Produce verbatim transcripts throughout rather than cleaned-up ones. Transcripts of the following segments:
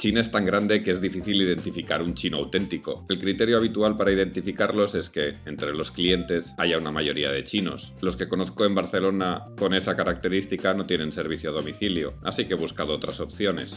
China es tan grande que es difícil identificar un chino auténtico. El criterio habitual para identificarlos es que entre los clientes haya una mayoría de chinos. Los que conozco en Barcelona con esa característica no tienen servicio a domicilio, así que he buscado otras opciones.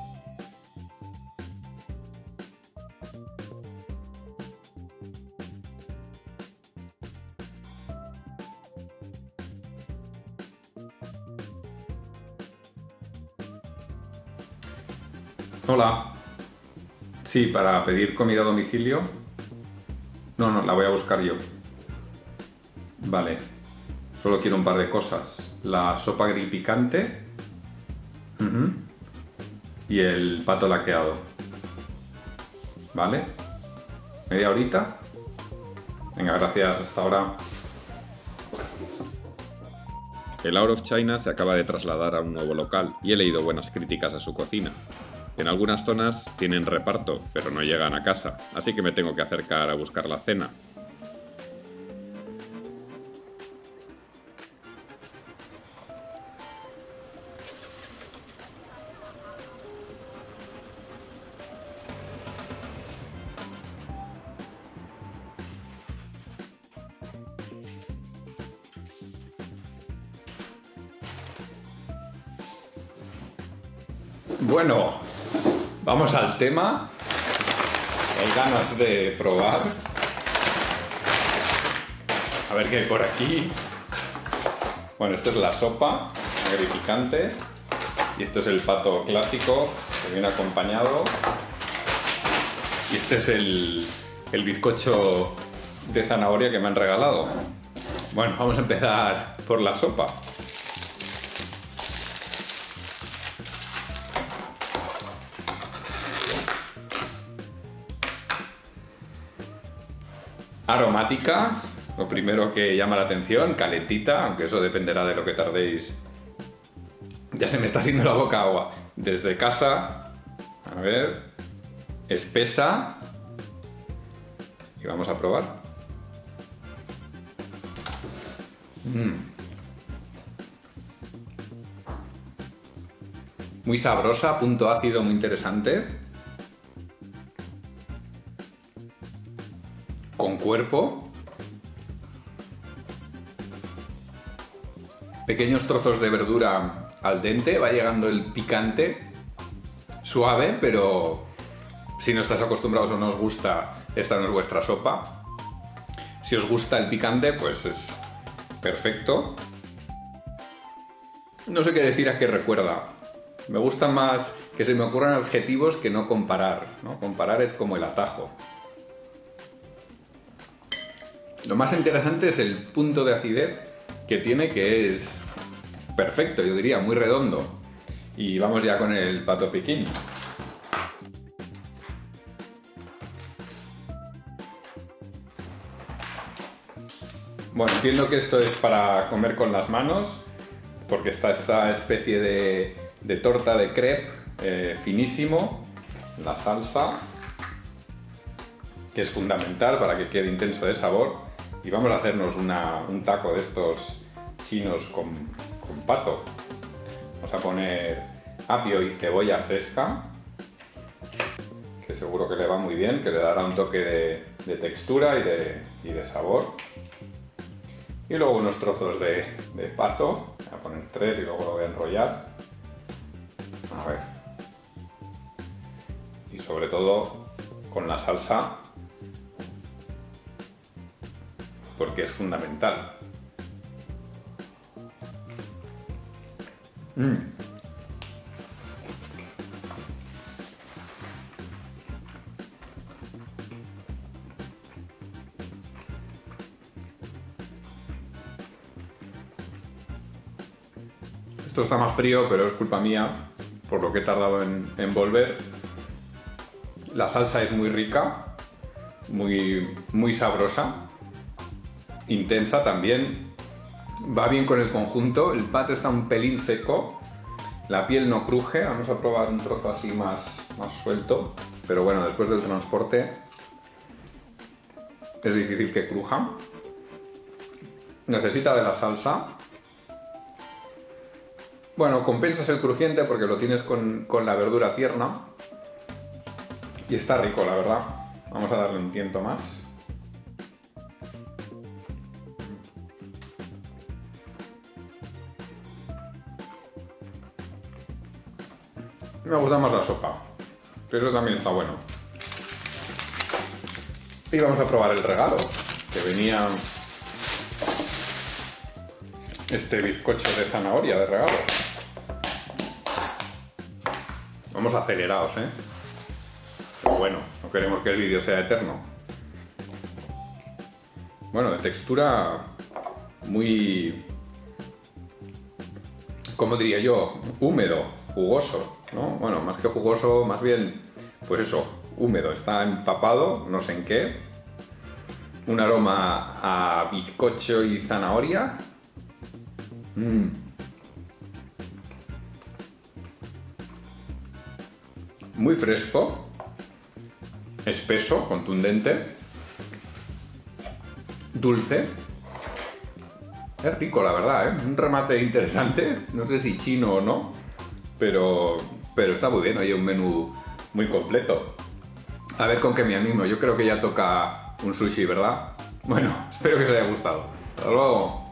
Hola. Sí, para pedir comida a domicilio. No, no, la voy a buscar yo. Vale. Solo quiero un par de cosas. La sopa gripicante. Uh-huh. Y el pato laqueado. ¿Vale? ¿Media horita? Venga, gracias. Hasta ahora. El Out of China se acaba de trasladar a un nuevo local y he leído buenas críticas a su cocina. En algunas zonas tienen reparto, pero no llegan a casa, así que me tengo que acercar a buscar la cena. Bueno, vamos al tema. Hay ganas de probar. A ver qué hay por aquí. Bueno, esto es la sopa gripicante. Y esto es el pato clásico que viene acompañado. Y este es el, el bizcocho de zanahoria que me han regalado. Bueno, vamos a empezar por la sopa. Aromática, lo primero que llama la atención, calentita, aunque eso dependerá de lo que tardéis. Ya se me está haciendo la boca agua. Desde casa, a ver, espesa. Y vamos a probar. Mm. Muy sabrosa, punto ácido muy interesante. Con cuerpo, pequeños trozos de verdura al dente, va llegando el picante, suave, pero si no estáis acostumbrados o no os gusta, esta no es vuestra sopa. Si os gusta el picante, pues es perfecto. No sé qué decir a qué recuerda. Me gusta más que se me ocurran adjetivos que no comparar, ¿no? Comparar es como el atajo. Lo más interesante es el punto de acidez que tiene, que es perfecto, yo diría, muy redondo. Y vamos ya con el pato piquín. Bueno, entiendo que esto es para comer con las manos, porque está esta especie de, de torta de crepe eh, finísimo, la salsa, que es fundamental para que quede intenso de sabor. Y vamos a hacernos una, un taco de estos chinos con, con pato. Vamos a poner apio y cebolla fresca, que seguro que le va muy bien, que le dará un toque de, de textura y de, y de sabor. Y luego unos trozos de, de pato. Voy a poner tres y luego lo voy a enrollar. A ver. Y sobre todo con la salsa, porque es fundamental. Mm. Esto está más frío, pero es culpa mía, por lo que he tardado en, en volver. La salsa es muy rica, muy, muy sabrosa. Intensa también, va bien con el conjunto. El pato está un pelín seco, la piel no cruje. Vamos a probar un trozo así más, más suelto, pero bueno, después del transporte es difícil que cruja. Necesita de la salsa. Bueno, compensas el crujiente porque lo tienes con, con la verdura tierna, Y está rico, la verdad. Vamos a darle un tiento más. Me gusta más la sopa, pero también está bueno. Y vamos a probar el regalo, que venía este bizcocho de zanahoria de regalo. Vamos acelerados, ¿eh? Pero bueno, no queremos que el vídeo sea eterno. Bueno, de textura muy... ¿cómo diría yo? Húmedo, jugoso, ¿no? Bueno, más que jugoso, más bien, pues eso, húmedo. Está empapado, no sé en qué. Un aroma a bizcocho y zanahoria. Mm. Muy fresco, espeso, contundente, dulce. Es rico, la verdad, ¿eh? Un remate interesante, no sé si chino o no, pero, pero está muy bien, hay un menú muy completo. A ver con qué me animo, yo creo que ya toca un sushi, ¿verdad? Bueno, espero que os haya gustado. Hasta luego.